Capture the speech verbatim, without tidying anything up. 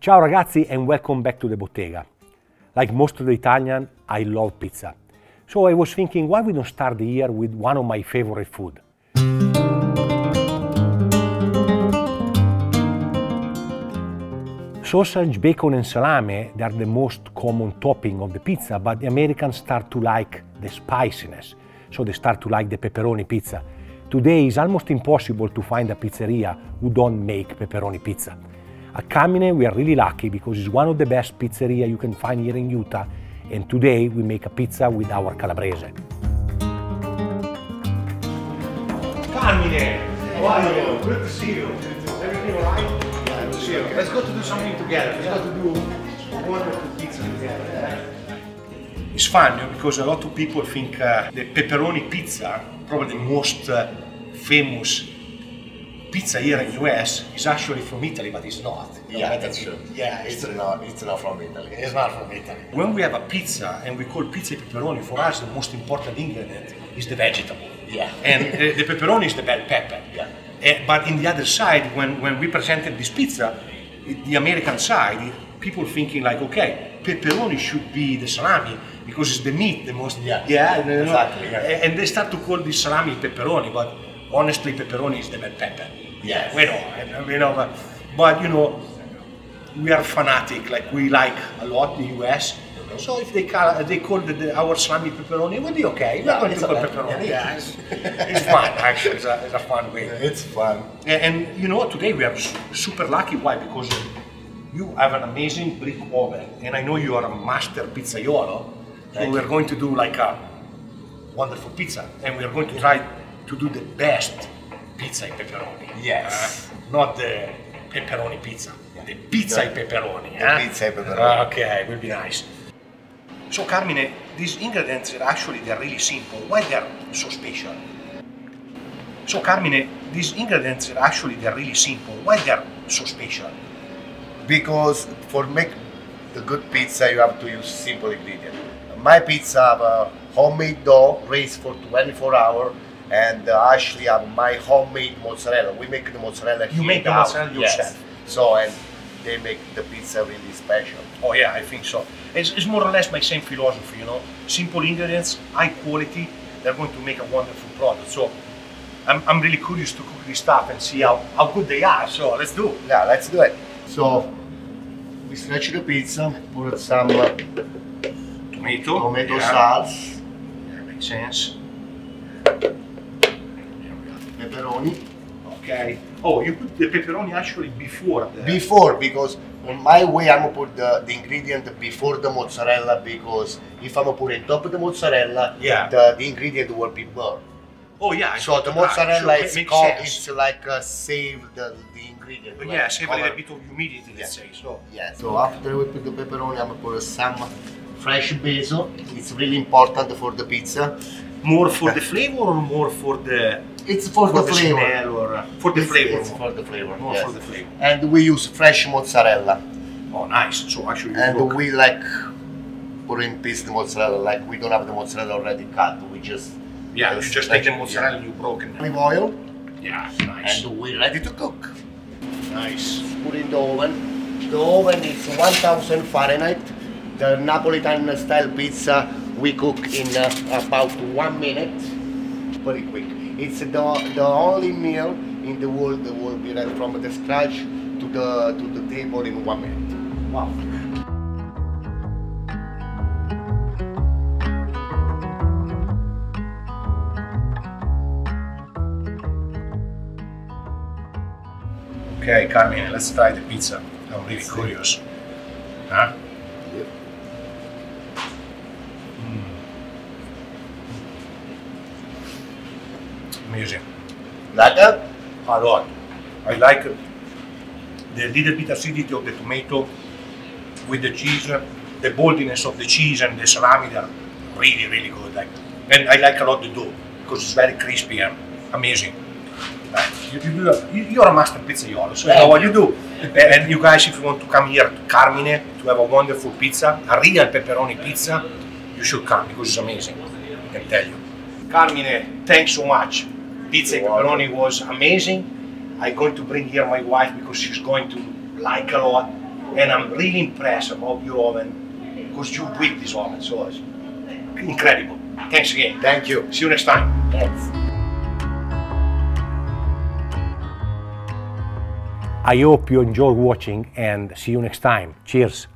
Ciao ragazzi and welcome back to the Bottega. Like most of the Italian, I love pizza. So I was thinking, why we don't start the year with one of my favorite food? Sausage, bacon and salami, they are the most common topping of the pizza, but the Americans start to like the spiciness. So they start to like the pepperoni pizza. Today it's almost impossible to find a pizzeria who don't make pepperoni pizza. At Carmine we are really lucky because it's one of the best pizzeria you can find here in Utah, and today we make a pizza with our calabrese. Carmine, how are you? Good to see you. Everything alright? Yeah, good to see you. Let's go to do something together. Let's go to do a wonderful pizza together. Eh? It's fun because a lot of people think uh, the pepperoni pizza, probably the most uh, famous pizza here in U S, is actually from Italy, but it's not. Yeah, that's true. Yeah, it's, it's not. It's not from Italy. It's not from Italy. When we have a pizza and we call pizza pepperoni, for us the most important ingredient is the vegetable. Yeah. And uh, the pepperoni is the bell pepper. Yeah. Uh, but in the other side, when when we presented this pizza, the American side, people thinking like, okay, pepperoni should be the salami because it's the meat, the most. Yeah. Yeah. Exactly. Yeah. And they start to call this salami pepperoni, but honestly, pepperoni is the bell pepper. Yes. We know, you know, but, but you know, we are fanatic. Like we like a lot the U S. So if they call they call the, the, our salami pepperoni, we'll be okay. We're yeah, going to call pepperoni. Yeah, it's, it's fun. Actually, it's a, it's a fun way. It's fun. And, and you know, today we are super lucky. Why? Because you have an amazing brick oven, and I know you are a master pizzaiolo. So we're going to do like a wonderful pizza, and we are going to try to do the best pizza in pepperoni. Yes. Uh, not the pepperoni pizza. The pizza in pepperoni. The eh? pizza in pepperoni. Uh, okay, will be nice. So Carmine, these ingredients are actually they're really simple. Why they're so special? So Carmine, these ingredients are actually they're really simple. Why they're so special? Because for make the good pizza, you have to use simple ingredients. My pizza have a homemade dough raised for twenty-four hours. And uh, actually have my homemade mozzarella. We make the mozzarella here. You make the mozzarella yourself? Yes. So, and they make the pizza really special. Oh yeah, I think so. It's, it's more or less my same philosophy, you know. Simple ingredients, high quality, they're going to make a wonderful product. So, I'm, I'm really curious to cook this stuff and see how, how good they are. So, let's do it. Yeah, let's do it. So, we stretch the pizza, put some uh, tomato, tomato yeah. sauce. Yeah, makes sense. Pepperoni. Okay. Oh, you put the pepperoni actually before the... Before, because on my way I'm gonna put the, the ingredient before the mozzarella, because if I'm gonna put it top of the mozzarella, yeah. the, the ingredient will be burned. Oh yeah. So the mozzarella right. is so it called, sense. it's like uh, save the, the ingredient. But like yeah, save a cover. little bit of humidity, let's Yeah. say. So. Yeah, so after we put the pepperoni, I'm gonna put some fresh basil. It's really important for the pizza. More for the flavor or more for the... It's for, for the, the flavor. smell or uh, for the it's, flavor. It's for the flavor. More yes. for the flavor. And we use fresh mozzarella. Oh, nice. So actually, And look. we like put in piece the mozzarella. Like we don't have the mozzarella already cut. We just yeah, you just take the like, mozzarella yeah. you broken. Olive oil. Yeah, nice. And we're ready to cook. Nice. Put in the oven. The oven is one thousand Fahrenheit. The Napolitan style pizza we cook in uh, about one minute. Very quick. It's the, the only meal in the world that will be ready from the scratch to the to the table in one minute. Wow. Okay, Carmine, let's try the pizza. I'm really Let's curious. Huh? Yep. Amazing. Like that? A lot. I like the little bit acidity of the tomato with the cheese, the boldness of the cheese and the salami. They're really, really good. Like, and I like a lot the dough because it's very crispy and amazing. Like, you, you do a, you, you're a master pizzaiolo, so you know what you do. And you guys, if you want to come here to Carmine to have a wonderful pizza, a real pepperoni pizza, you should come because it's amazing. I can tell you. Carmine, thanks so much. Pizza and pepperoni was amazing. I'm going to bring here my wife because she's going to like a lot. And I'm really impressed about your oven because you built this oven, so it's incredible. Thanks again. Thank you. See you next time. Thanks. I hope you enjoy watching and see you next time. Cheers.